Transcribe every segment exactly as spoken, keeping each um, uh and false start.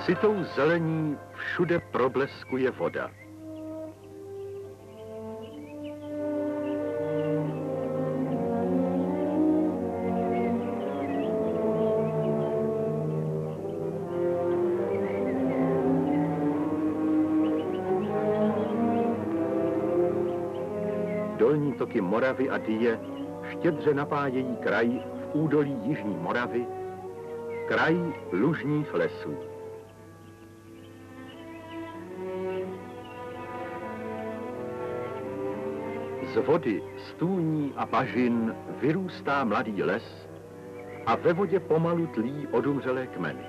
Sytou zelení všude probleskuje voda. Dolní toky Moravy a Dyje štědře napájejí kraj v údolí Jižní Moravy, kraj lužních lesů. Z vody, stůní a bažin vyrůstá mladý les a ve vodě pomalu tlí odumřelé kmeny.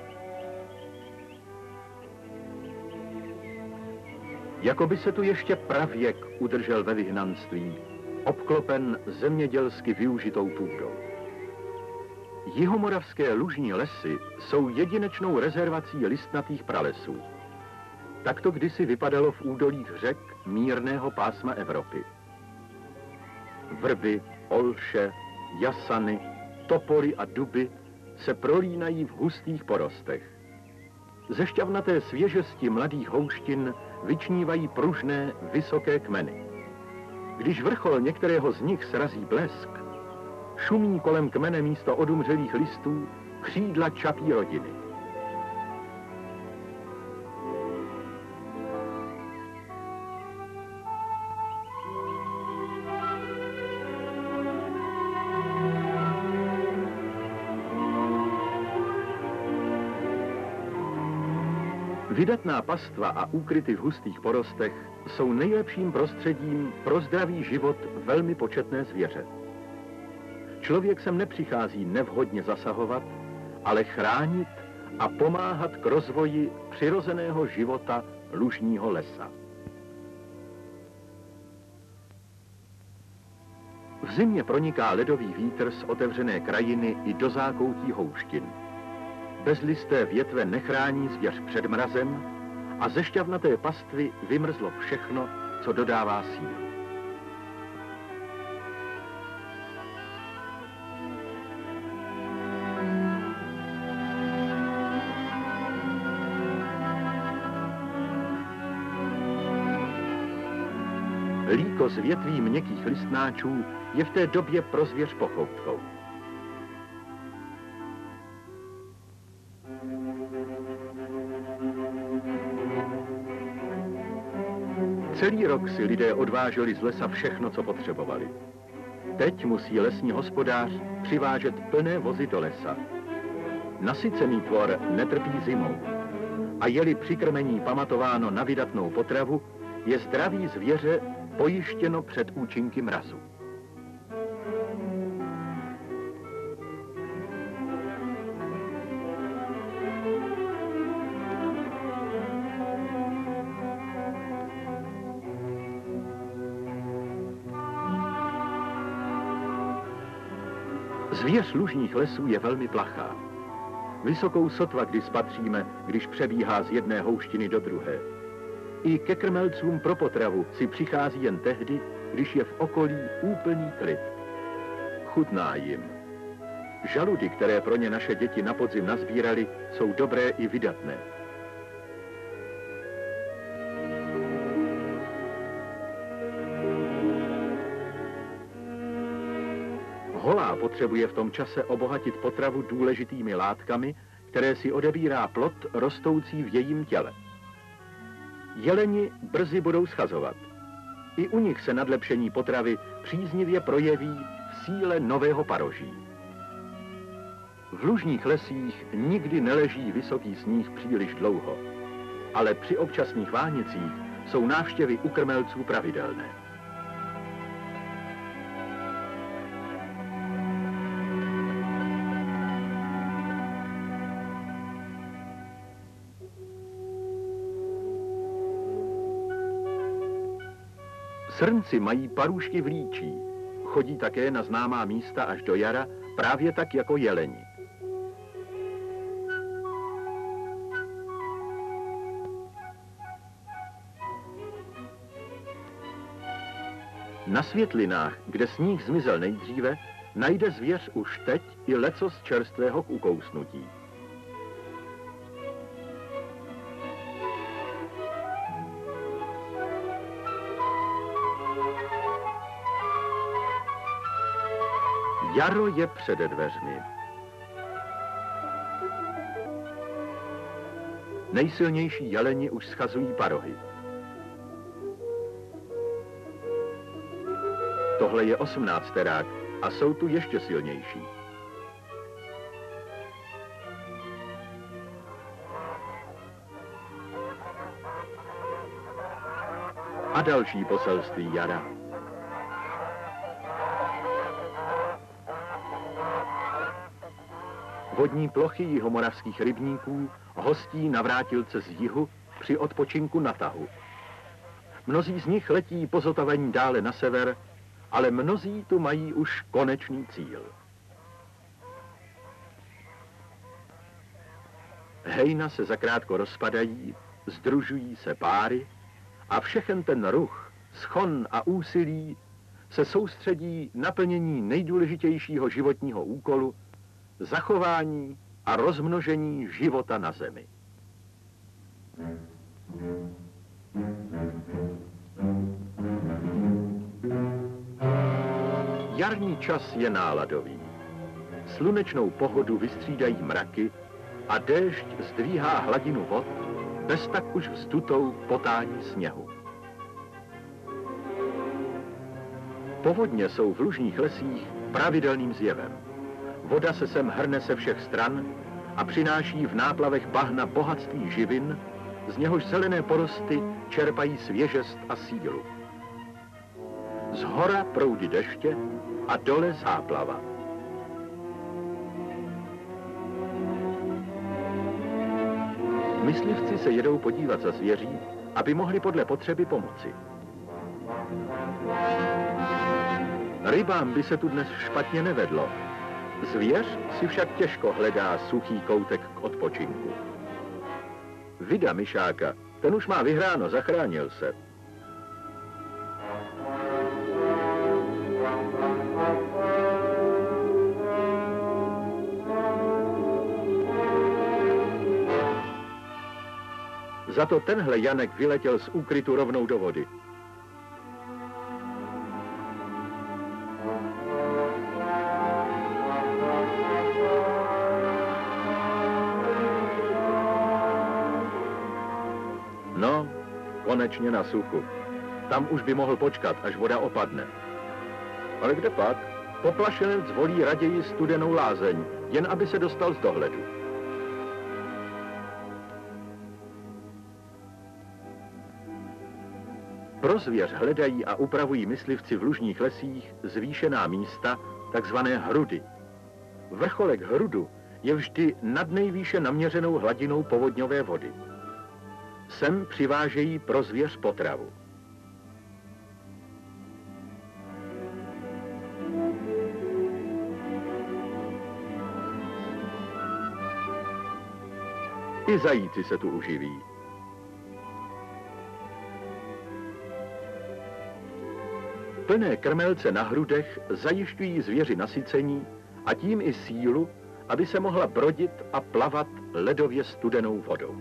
Jakoby se tu ještě pravěk udržel ve vyhnanství, obklopen zemědělsky využitou půdou. Jihomoravské lužní lesy jsou jedinečnou rezervací listnatých pralesů. Tak to kdysi vypadalo v údolích řek mírného pásma Evropy. Vrby, olše, jasany, topoly a duby se prolínají v hustých porostech. Ze šťavnaté svěžesti mladých houštin vyčnívají pružné, vysoké kmeny. Když vrchol některého z nich srazí blesk, šumí kolem kmene místo odumřelých listů křídla čapí rodiny. Vydatná pastva a úkryty v hustých porostech jsou nejlepším prostředím pro zdravý život velmi početné zvěře. Člověk sem nepřichází nevhodně zasahovat, ale chránit a pomáhat k rozvoji přirozeného života lužního lesa. V zimě proniká ledový vítr z otevřené krajiny i do zákoutí houštin. Bezlisté větve nechrání zvěř před mrazem a ze šťavnaté pastvy vymrzlo všechno, co dodává sílu. Líko z větví měkkých listnáčů je v té době pro zvěř pochoutkou. Celý rok si lidé odváželi z lesa všechno, co potřebovali. Teď musí lesní hospodář přivážet plné vozy do lesa. Nasycený tvor netrpí zimou. A je-li při krmení pamatováno na vydatnou potravu, je zdraví zvěře pojištěno před účinky mrazu. Zvěř lužních lesů je velmi plachá. Vysokou sotva kdy spatříme, když přebíhá z jedné houštiny do druhé. I ke krmelcům pro potravu si přichází jen tehdy, když je v okolí úplný klid. Chutná jim. Žaludy, které pro ně naše děti na podzim nazbírali, jsou dobré i vydatné. Holá potřebuje v tom čase obohatit potravu důležitými látkami, které si odebírá plod rostoucí v jejím těle. Jeleni brzy budou schazovat. I u nich se nadlepšení potravy příznivě projeví v síle nového paroží. V lužních lesích nikdy neleží vysoký sníh příliš dlouho, ale při občasných vánicích jsou návštěvy u krmelců pravidelné. Srnci mají parůšky v líčí, chodí také na známá místa až do jara, právě tak jako jeleni. Na světlinách, kde sníh zmizel nejdříve, najde zvěř už teď i lecos čerstvého k ukousnutí. Jaro je před dveřmi. Nejsilnější jeleni už schazují parohy. Tohle je osmnácterák a jsou tu ještě silnější. A další poselství jara. Vodní plochy jihomoravských rybníků hostí navrátilce z jihu při odpočinku na tahu. Mnozí z nich letí pozotavení dále na sever, ale mnozí tu mají už konečný cíl. Hejna se zakrátko rozpadají, sdružují se páry a všechen ten ruch, schon a úsilí se soustředí na plnění nejdůležitějšího životního úkolu, zachování a rozmnožení života na zemi. Jarní čas je náladový. Slunečnou pohodu vystřídají mraky a déšť zdvíhá hladinu vod, bez tak už vzdutou potání sněhu. Povodně jsou v lužních lesích pravidelným zjevem. Voda se sem hrne se všech stran a přináší v náplavech bahna bohatství živin, z něhož zelené porosty čerpají svěžest a sílu. Zhora proudy deště a dole záplava. Myslivci se jedou podívat za zvěří, aby mohli podle potřeby pomoci. Rybám by se tu dnes špatně nevedlo. Zvěř si však těžko hledá suchý koutek k odpočinku. Vida myšáka, ten už má vyhráno, zachránil se. Za to tenhle Janek vyletěl z úkrytu rovnou do vody. No, konečně na suchu. Tam už by mohl počkat, až voda opadne. Ale kde pak? Poplašenec volí raději studenou lázeň, jen aby se dostal z dohledu. Pro zvěř hledají a upravují myslivci v lužních lesích zvýšená místa, takzvané hrudy. Vrcholek hrudu je vždy nad nejvýše naměřenou hladinou povodňové vody. Sem přivážejí pro zvěř potravu. I zajíci se tu uživí. Plné krmelce na hrudech zajišťují zvěři nasycení a tím i sílu, aby se mohla brodit a plavat ledově studenou vodou.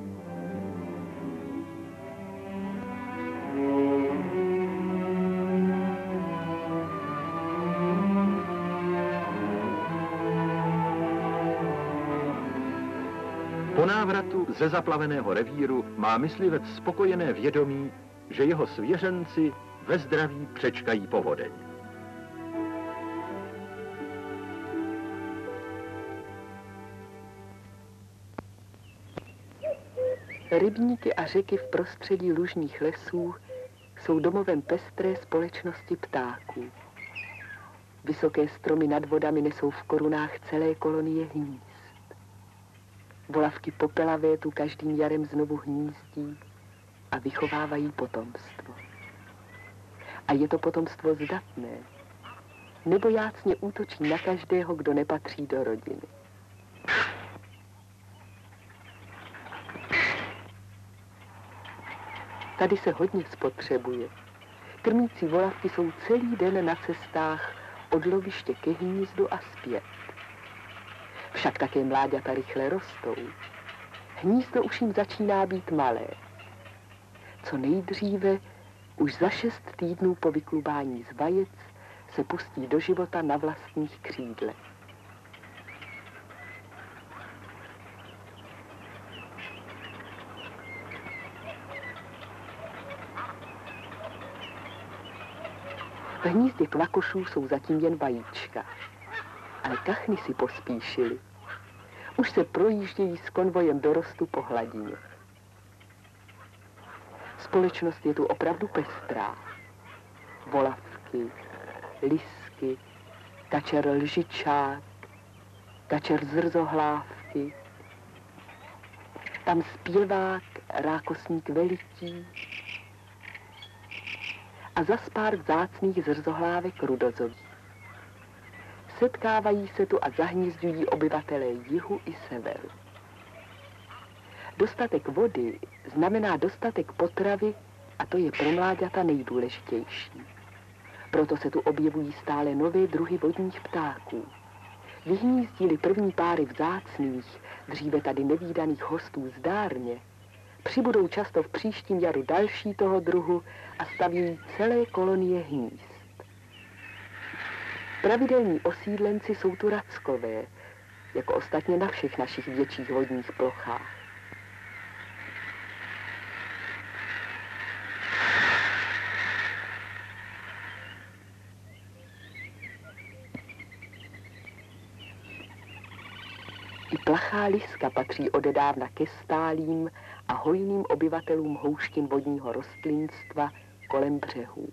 Po návratu ze zaplaveného revíru má myslivec spokojené vědomí, že jeho svěřenci ve zdraví přečkají povodeň. Rybníky a řeky v prostředí lužních lesů jsou domovem pestré společnosti ptáků. Vysoké stromy nad vodami nesou v korunách celé kolonie hnízd. Volavky popelavé tu každým jarem znovu hnízdí a vychovávají potomstvo. A je to potomstvo zdatné, nebojácně útočí na každého, kdo nepatří do rodiny. Tady se hodně spotřebuje. Krmící volavky jsou celý den na cestách od loviště ke hnízdu a zpět. Však také mláďata rychle rostou. Hnízdo už jim začíná být malé. Co nejdříve, už za šest týdnů po vyklubání z vajec, se pustí do života na vlastních křídlech. V hnízdě kvakošů jsou zatím jen vajíčka, ale kachny si pospíšily. Už se projíždějí s konvojem dorostu po hladině. Společnost je tu opravdu pestrá. Volavky, lisky, kačer lžičák, kačer zrzohlávky, tam zpěvák, rákosník veliký a zas pár vzácných zrzohlávek rudozových. Setkávají se tu a zahnízdují obyvatelé jihu i severu. Dostatek vody znamená dostatek potravy a to je pro mláďata nejdůležitější. Proto se tu objevují stále nové druhy vodních ptáků. Vyhnízdí-li první páry vzácných, dříve tady nevídaných hostů zdárně, přibudou často v příštím jaru další toho druhu a staví celé kolonie hnízd. Pravidelní osídlenci jsou tu rackové, jako ostatně na všech našich větších vodních plochách. I plachá liska patří odedávna ke stálým a hojným obyvatelům houštin vodního rostlinstva kolem břehů.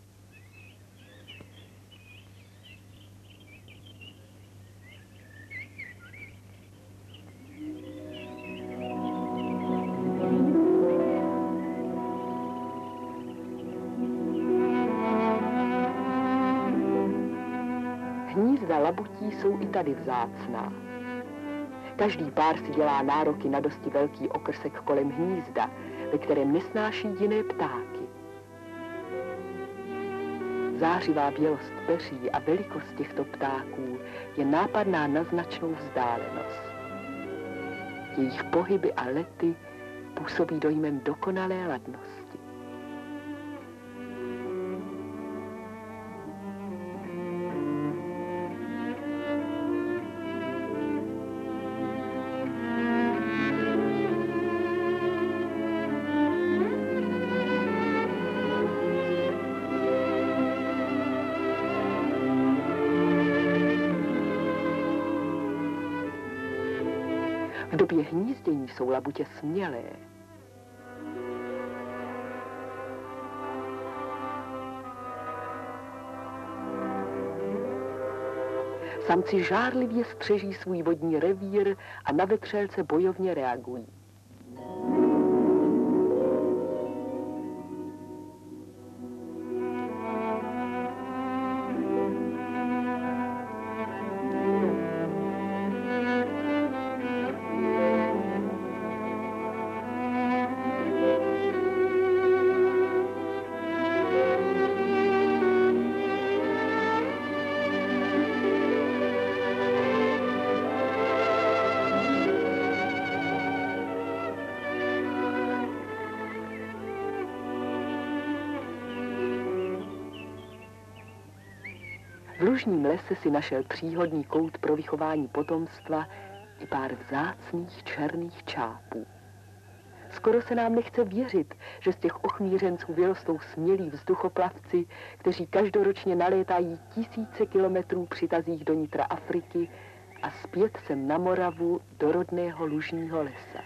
Hnízda labutí jsou i tady vzácná. Každý pár si dělá nároky na dosti velký okrsek kolem hnízda, ve kterém nesnáší jiné ptáky. Zářivá bělost peří a velikost těchto ptáků je nápadná na značnou vzdálenost. Jejich pohyby a lety působí dojmem dokonalé ladnosti. V době hnízdění jsou labutě smělé. Samci žárlivě střeží svůj vodní revír a na vetřelce bojovně reagují. V lužním lese si našel příhodný kout pro vychování potomstva i pár vzácných černých čápů. Skoro se nám nechce věřit, že z těch ochmířenců vyrostou smělí vzduchoplavci, kteří každoročně nalétají tisíce kilometrů při tazích do nitra Afriky a zpět sem na Moravu do rodného lužního lesa.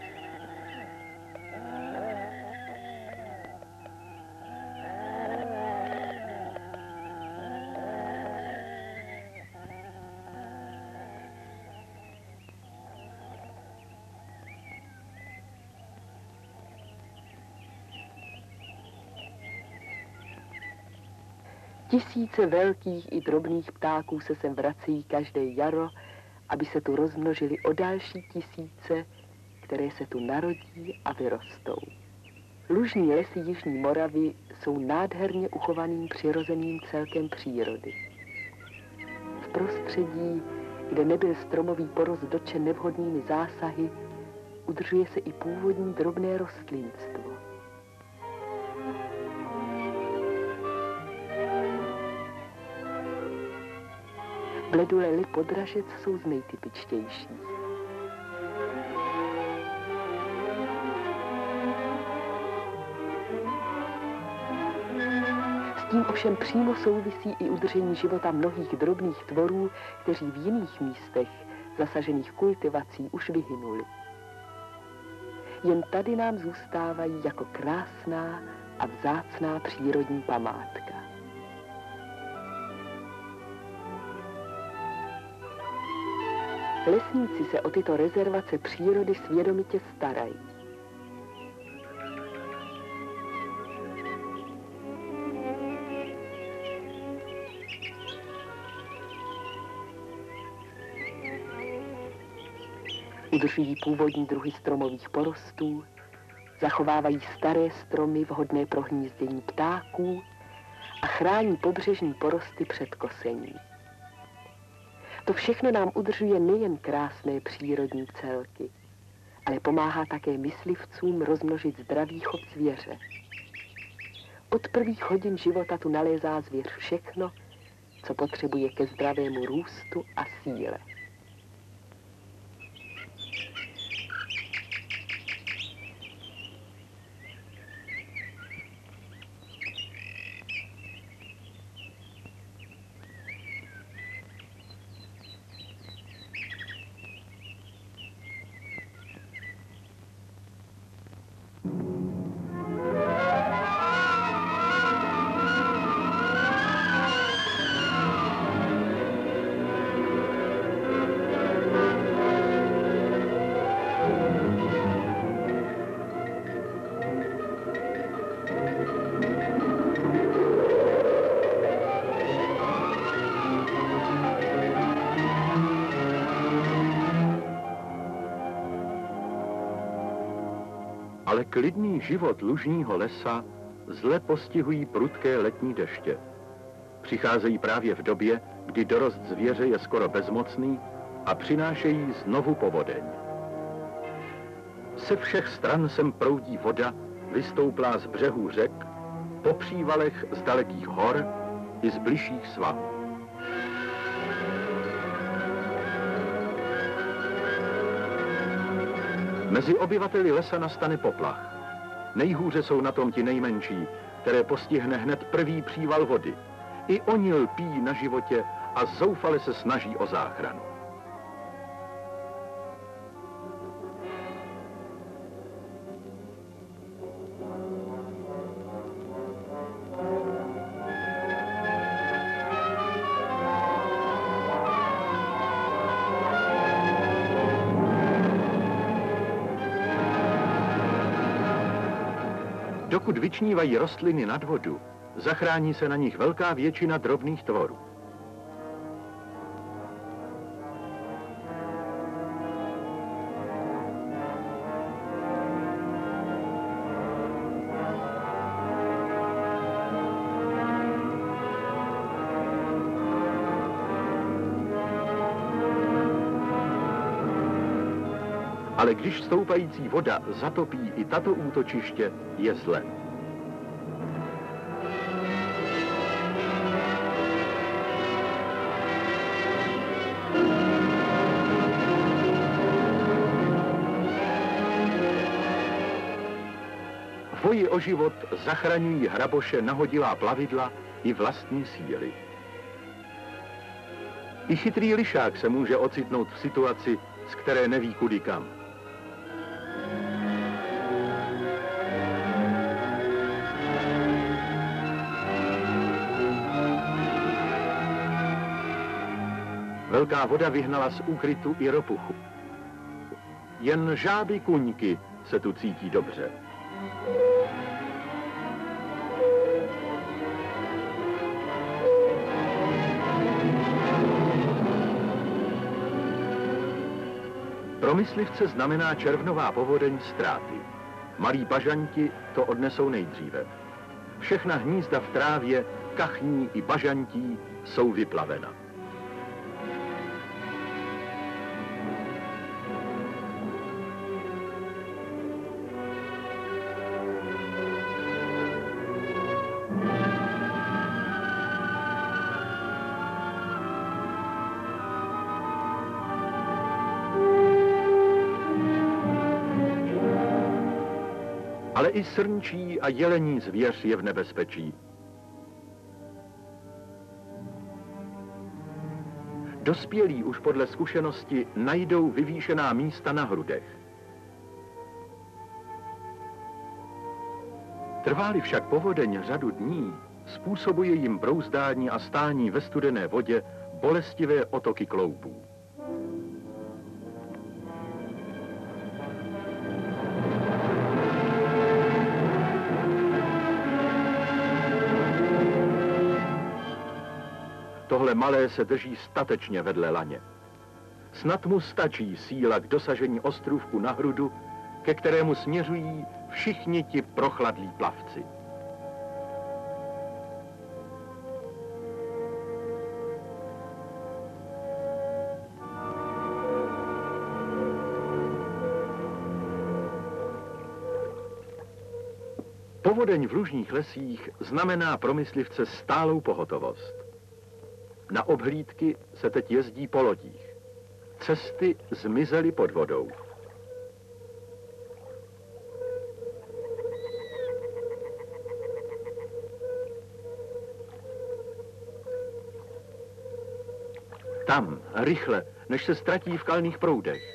Tisíce velkých i drobných ptáků se sem vrací každé jaro, aby se tu rozmnožili o další tisíce, které se tu narodí a vyrostou. Lužní lesy Jižní Moravy jsou nádherně uchovaným přirozeným celkem přírody. V prostředí, kde nebyl stromový porost dotčen nevhodnými zásahy, udržuje se i původní drobné rostlinstvo. Bledule lipodražec jsou z nejtypičtějších. S tím ovšem přímo souvisí i udržení života mnohých drobných tvorů, kteří v jiných místech zasažených kultivací už vyhynuli. Jen tady nám zůstávají jako krásná a vzácná přírodní památka. Lesníci se o tyto rezervace přírody svědomitě starají. Udržují původní druhy stromových porostů, zachovávají staré stromy vhodné pro hnízdění ptáků a chrání pobřežní porosty před kosením. To všechno nám udržuje nejen krásné přírodní celky, ale pomáhá také myslivcům rozmnožit zdravý chov zvěře. Od prvních hodin života tu nalézá zvěř všechno, co potřebuje ke zdravému růstu a síle. Ale klidný život lužního lesa zle postihují prudké letní deště. Přicházejí právě v době, kdy dorost zvěře je skoro bezmocný a přinášejí znovu povodeň. Se všech stran sem proudí voda, vystouplá z břehů řek, po přívalech z dalekých hor i z bližších svahů. Mezi obyvateli lesa nastane poplach. Nejhůře jsou na tom ti nejmenší, které postihne hned první příval vody. I oni lpí na životě a zoufale se snaží o záchranu. Dokud vyčnívají rostliny nad vodu, zachrání se na nich velká většina drobných tvorů. Ale když stoupající voda zatopí i tato útočiště, je zle. V boji o život zachraňují hraboše nahodilá plavidla i vlastní síly. I chytrý lišák se může ocitnout v situaci, z které neví kudy kam. Velká voda vyhnala z úkrytu i ropuchu. Jen žáby kuňky se tu cítí dobře. Pro myslivce znamená červnová povodeň ztráty. Malí bažanti to odnesou nejdříve. Všechna hnízda v trávě, kachní i bažantí jsou vyplavena. Ale i srnčí a jelení zvěř je v nebezpečí. Dospělí už podle zkušenosti najdou vyvýšená místa na hrudech. Trvá-li však povodeň řadu dní, způsobuje jim brouzdání a stání ve studené vodě bolestivé otoky kloubů. Tohle malé se drží statečně vedle laně. Snad mu stačí síla k dosažení ostrůvku na hrudu, ke kterému směřují všichni ti prochladlí plavci. Povodeň v lužních lesích znamená pro myslivce stálou pohotovost. Na obhlídky se teď jezdí po lodích. Cesty zmizely pod vodou. Tam, rychle, než se ztratí v kalných proudech.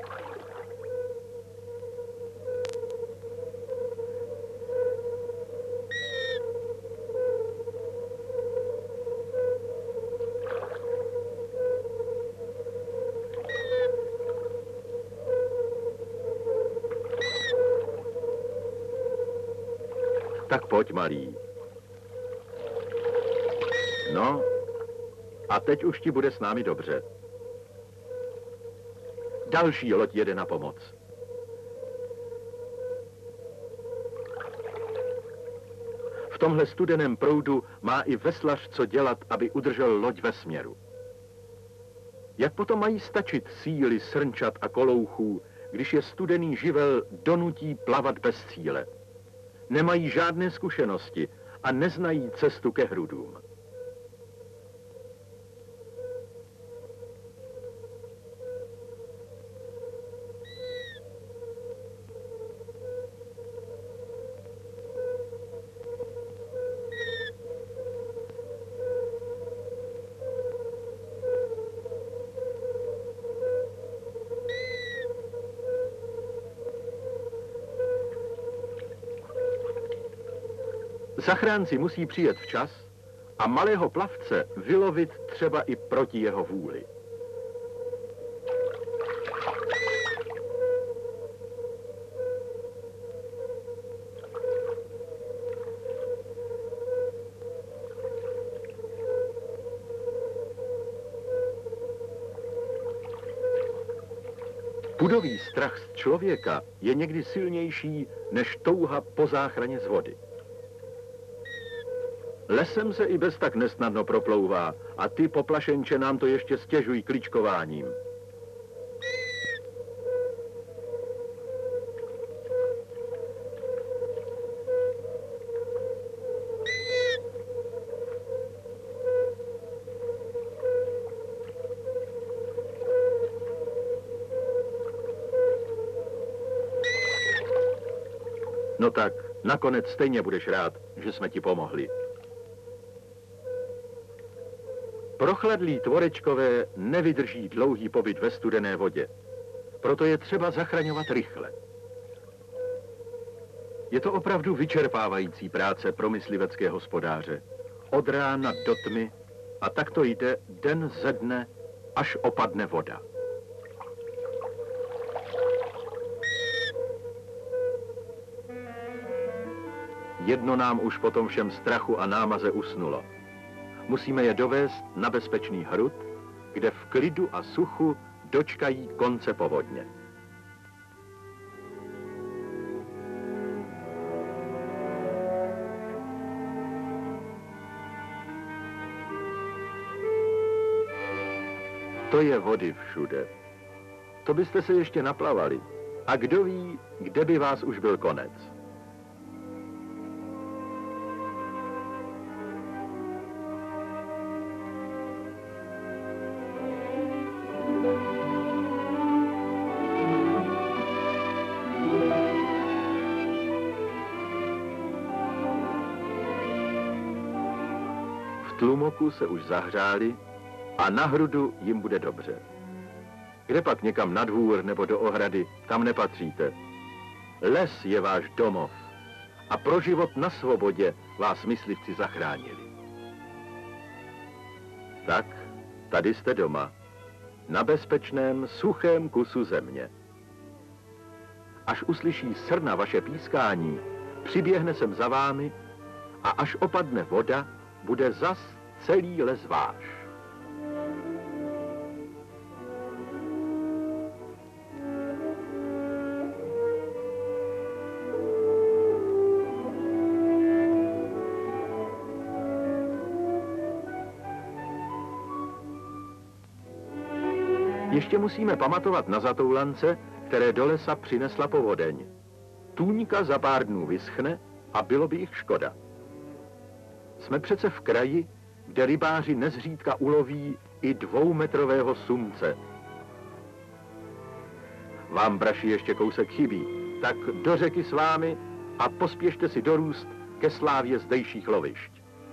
Tak pojď, malý. No, a teď už ti bude s námi dobře. Další loď jede na pomoc. V tomhle studeném proudu má i veslař co dělat, aby udržel loď ve směru. Jak potom mají stačit síly srnčat a kolouchů, když je studený živel donutí plavat bez cíle? Nemají žádné zkušenosti a neznají cestu ke hrudům. Zachránci musí přijet včas a malého plavce vylovit třeba i proti jeho vůli. Pudový strach z člověka je někdy silnější než touha po záchraně z vody. Lesem se i bez tak nesnadno proplouvá a ty, poplašenče, nám to ještě stěžují kličkováním. No tak, nakonec stejně budeš rád, že jsme ti pomohli. Prochladlí tvorečkové nevydrží dlouhý pobyt ve studené vodě. Proto je třeba zachraňovat rychle. Je to opravdu vyčerpávající práce pro myslivecké hospodáře. Od rána do tmy a tak to jde den ze dne, až opadne voda. Jedno nám už po tom všem strachu a námaze usnulo. Musíme je dovést na bezpečný hrud, kde v klidu a suchu dočkají konce povodně. To je vody všude. To byste se ještě naplavali. A kdo ví, kde by vás už byl konec. tlumoku se už zahřáli a na hrudu jim bude dobře. Kde pak někam na dvůr nebo do ohrady, tam nepatříte. Les je váš domov a pro život na svobodě vás myslivci zachránili. Tak, tady jste doma, na bezpečném, suchém kusu země. Až uslyší srna vaše pískání, přiběhne sem za vámi a až opadne voda, bude zas celý les váš. Ještě musíme pamatovat na zatoulance, které do lesa přinesla povodeň. Tůňka za pár dnů vyschne a bylo by jich škoda. Jsme přece v kraji, kde rybáři nezřídka uloví i dvoumetrového sumce. Vám, braši, ještě kousek chybí, tak do řeky s vámi a pospěšte si dorůst ke slávě zdejších lovišť.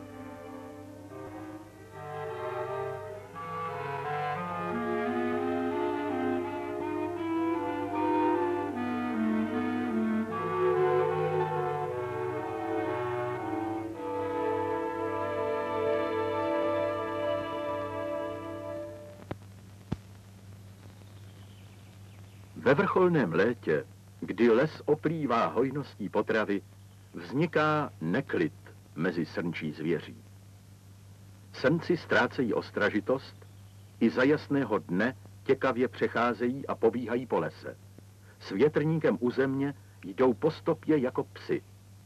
Ve vrcholném létě, kdy les oplývá hojností potravy, vzniká neklid mezi srnčí zvěří. Srnci ztrácejí ostražitost, i za jasného dne těkavě přecházejí a pobíhají po lese. S větrníkem u země jdou po stopě jako psi.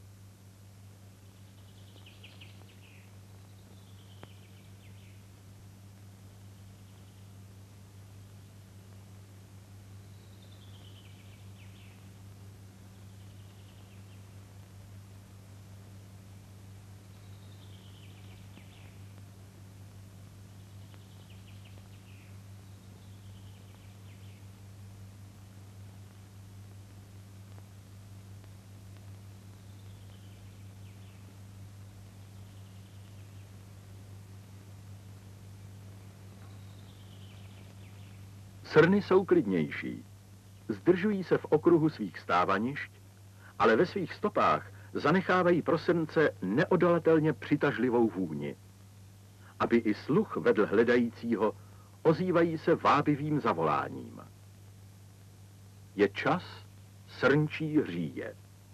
Srny jsou klidnější. Zdržují se v okruhu svých stávanišť, ale ve svých stopách zanechávají pro srnce neodolatelně přitažlivou vůni. Aby i sluch vedl hledajícího, ozývají se vábivým zavoláním. Je čas srnčí hříje.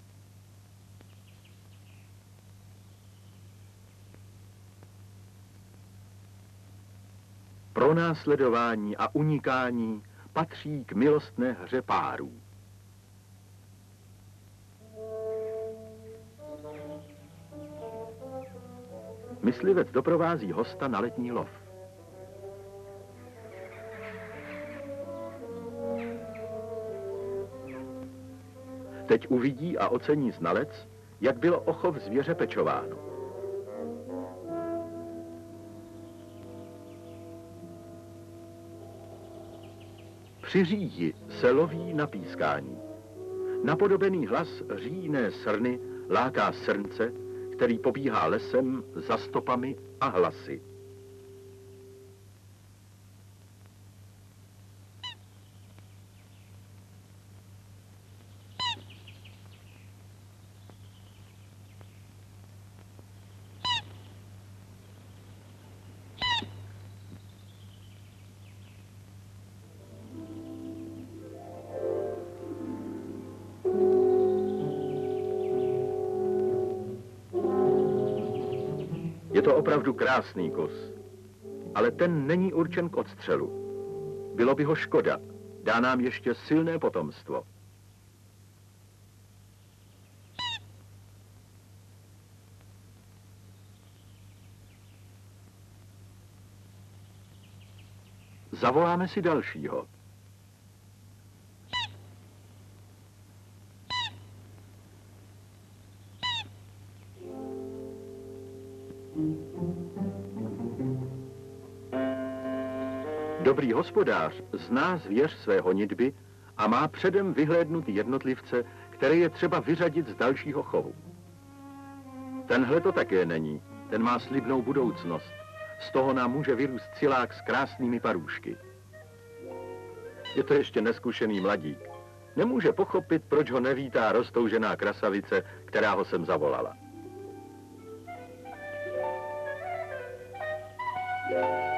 Pronásledování a unikání patří k milostné hře párů. Myslivec doprovází hosta na letní lov. Teď uvidí a ocení znalec, jak bylo o chov zvěře pečováno. Při říji se loví na pískání. Napodobený hlas říjné srny láká srnce, který pobíhá lesem za stopami a hlasy. Je to opravdu krásný kus, ale ten není určen k odstřelu. Bylo by ho škoda, dá nám ještě silné potomstvo. Zavoláme si dalšího. Dobrý hospodář zná zvěř své honitby a má předem vyhlédnutý jednotlivce, které je třeba vyřadit z dalšího chovu. Tenhle to také není. ten má slibnou budoucnost. Z toho nám může vyrůst cilák s krásnými parůšky. Je to ještě neskušený mladík. Nemůže pochopit, proč ho nevítá roztoužená krasavice, která ho sem zavolala.